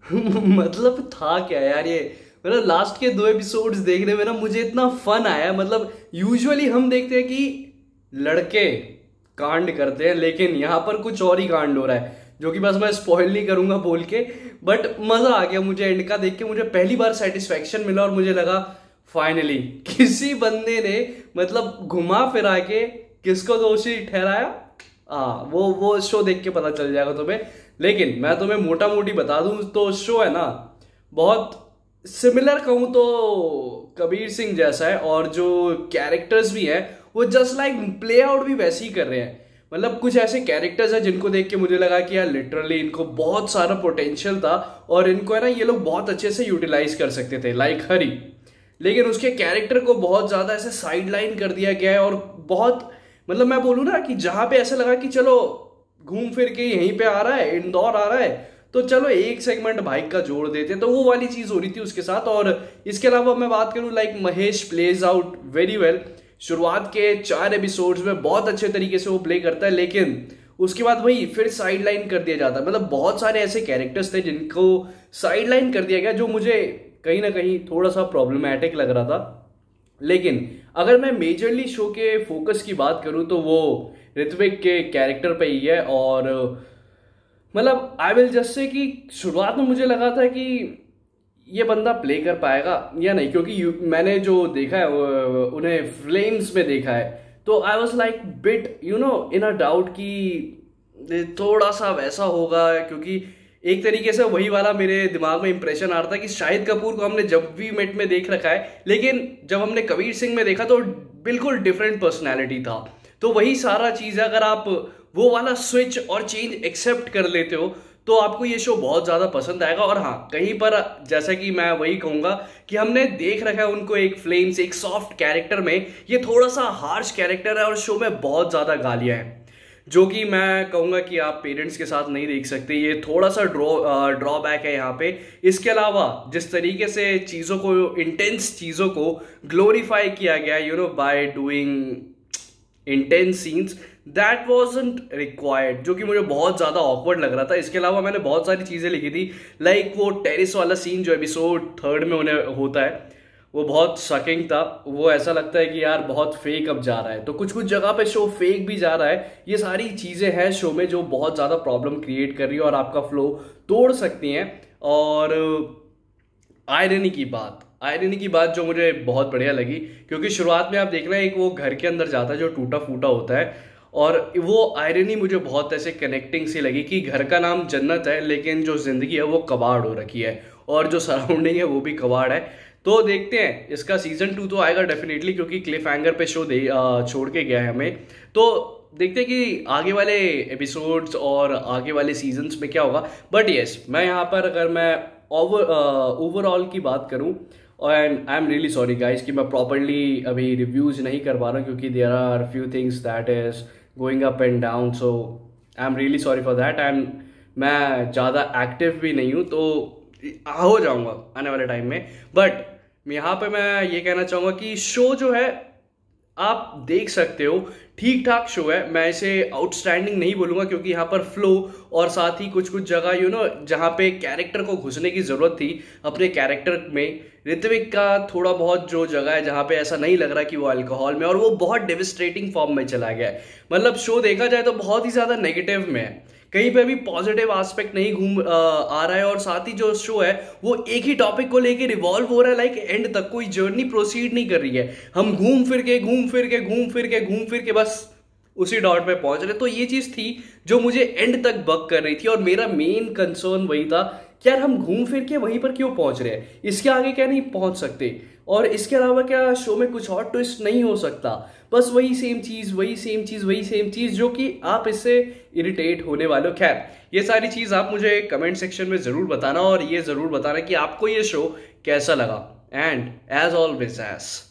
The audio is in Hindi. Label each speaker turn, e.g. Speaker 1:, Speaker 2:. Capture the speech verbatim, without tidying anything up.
Speaker 1: मतलब था क्या यार ये। मतलब लास्ट के दो एपिसोड्स देखने में ना मुझे इतना फन आया। मतलब यूजुअली हम देखते हैं कि लड़के कांड करते हैं, लेकिन यहाँ पर कुछ और ही कांड हो रहा है, जो कि बस मैं स्पॉइल नहीं करूंगा बोल के। बट मजा आ गया मुझे एंड का देख के। मुझे पहली बार सेटिस्फेक्शन मिला और मुझे लगा फाइनली किसी बंदे ने मतलब घुमा फिरा के किसको दोषी ठहराया। हाँ, वो वो शो देख के पता चल जाएगा तुम्हें। लेकिन मैं तुम्हें मोटा मोटी बता दूं तो शो है ना बहुत सिमिलर कहूं तो कबीर सिंह जैसा है, और जो कैरेक्टर्स भी हैं वो जस्ट लाइक प्ले आउट भी वैसे ही कर रहे हैं। मतलब कुछ ऐसे कैरेक्टर्स हैं जिनको देख के मुझे लगा कि यार लिटरली इनको बहुत सारा पोटेंशियल था और इनको है ना ये लोग बहुत अच्छे से यूटिलाइज कर सकते थे, लाइक हरी। लेकिन उसके कैरेक्टर को बहुत ज्यादा ऐसे साइड लाइन कर दिया गया है। और बहुत मतलब मैं बोलूँ ना कि जहां पे ऐसा लगा कि चलो घूम फिर के यहीं पे आ रहा है, इंदौर आ रहा है, तो चलो एक सेगमेंट बाइक का जोड़ देते हैं, तो वो वाली चीज हो रही थी उसके साथ। और इसके अलावा मैं बात करूं like Mahesh played out very well. शुरुआत के चार एपिसोड्स में बहुत अच्छे तरीके से वो प्ले करता है, लेकिन उसके बाद वही फिर साइड लाइन कर दिया जाता है। मतलब बहुत सारे ऐसे कैरेक्टर्स थे जिनको साइड लाइन कर दिया गया, जो मुझे कहीं ना कहीं थोड़ा सा प्रॉब्लमैटिक लग रहा था। लेकिन अगर मैं मेजरली शो के फोकस की बात करूं तो वो ऋत्विक के कैरेक्टर पे ही है। और मतलब आई विल जस्ट से कि शुरुआत में मुझे लगा था कि ये बंदा प्ले कर पाएगा या नहीं, क्योंकि मैंने जो देखा है उन्हें फ्लेम्स में देखा है, तो I was like bit you know in a doubt कि थोड़ा सा वैसा होगा। क्योंकि एक तरीके से वही वाला मेरे दिमाग में इंप्रेशन आ रहा था कि शाहिद कपूर को हमने जब वी मेट में देख रखा है, लेकिन जब हमने कबीर सिंह में देखा तो बिल्कुल डिफरेंट पर्सनैलिटी था। तो वही सारा चीज है, अगर आप वो वाला स्विच और चेंज एक्सेप्ट कर लेते हो तो आपको ये शो बहुत ज्यादा पसंद आएगा। और हाँ, कहीं पर जैसा कि मैं वही कहूंगा कि हमने देख रखा है उनको एक फ्लेम्स, एक सॉफ्ट कैरेक्टर में, ये थोड़ा सा हार्श कैरेक्टर है और शो में बहुत ज्यादा गालियां हैं, जो कि मैं कहूंगा कि आप पेरेंट्स के साथ नहीं देख सकते। ये थोड़ा सा ड्रॉ ड्रॉबैक है यहाँ पे। इसके अलावा जिस तरीके से चीजों को, इंटेंस चीजों को ग्लोरीफाई किया गया you know by doing intense scenes, that wasn't required, जो कि मुझे बहुत ज्यादा ऑकवर्ड लग रहा था। इसके अलावा मैंने बहुत सारी चीजें लिखी थी, लाइक वो टेरिस वाला सीन जो एपिसोड थर्ड में उन्हें होता है, वो बहुत शॉकिंग था। वो ऐसा लगता है कि यार बहुत फेक अब जा रहा है, तो कुछ कुछ जगह पे शो फेक भी जा रहा है। ये सारी चीजें हैं शो में जो बहुत ज्यादा प्रॉब्लम क्रिएट कर रही है और आपका फ्लो तोड़ सकती हैं। और आयरनी की बात आयरनी की बात जो मुझे बहुत बढ़िया लगी, क्योंकि शुरुआत में आप देखना एक वो घर के अंदर जाता है जो टूटा फूटा होता है, और वो आयरनी मुझे बहुत ऐसे कनेक्टिंग सी लगी कि घर का नाम जन्नत है लेकिन जो जिंदगी है वो कबाड़ हो रखी है, और जो सराउंडिंग है वो भी कबाड़ है। तो देखते हैं, इसका सीजन टू तो आएगा डेफिनेटली, क्योंकि क्लिफ हैंगर पे शो दे छोड़ के गया है हमें। तो देखते हैं कि आगे वाले एपिसोड्स और आगे वाले सीजन्स में क्या होगा। बट यस, मैं यहाँ पर अगर मैं ओवर ओवरऑल की बात करूँ, and I am really sorry guys कि मैं प्रॉपरली अभी रिव्यूज नहीं कर पा रहा हूँ, क्योंकि there are few things that is going up and down, so I am really sorry for that. And मैं ज़्यादा एक्टिव भी नहीं हूँ, तो हो जाऊँगा आने वाले टाइम में। बट यहाँ पे मैं ये कहना चाहूँगा कि शो जो है आप देख सकते हो, ठीक ठाक शो है। मैं इसे आउटस्टैंडिंग नहीं बोलूंगा, क्योंकि यहाँ पर फ्लो और साथ ही कुछ कुछ जगह यू नो जहाँ पे कैरेक्टर को घुसने की जरूरत थी अपने कैरेक्टर में, ऋत्विक का थोड़ा बहुत जो जगह है जहाँ पे ऐसा नहीं लग रहा कि वो अल्कोहल में, और वो बहुत डेविस्ट्रेटिंग फॉर्म में चला गया है। मतलब शो देखा जाए तो बहुत ही ज्यादा नेगेटिव में है, कहीं पे भी पॉजिटिव एस्पेक्ट नहीं घूम आ रहा है। और साथ ही जो शो है वो एक ही टॉपिक को लेके रिवॉल्व हो रहा है, लाइक एंड तक कोई जर्नी प्रोसीड नहीं कर रही है। हम घूम फिर के घूम फिर के घूम फिर के घूम फिर के बस उसी डॉट पे पहुंच रहे। तो ये चीज थी जो मुझे एंड तक बग कर रही थी, और मेरा मेन कंसर्न वही था कि यार हम घूम फिर के वहीं पर क्यों पहुंच रहे हैं, इसके आगे क्या नहीं पहुंच सकते, और इसके अलावा क्या शो में कुछ और ट्विस्ट नहीं हो सकता। बस वही सेम चीज वही सेम चीज वही सेम चीज जो कि आप इससे इरिटेट होने वाले हो। खैर, ये सारी चीज आप मुझे कमेंट सेक्शन में जरूर बताना, और ये जरूर बताना कि आपको ये शो कैसा लगा। And as always as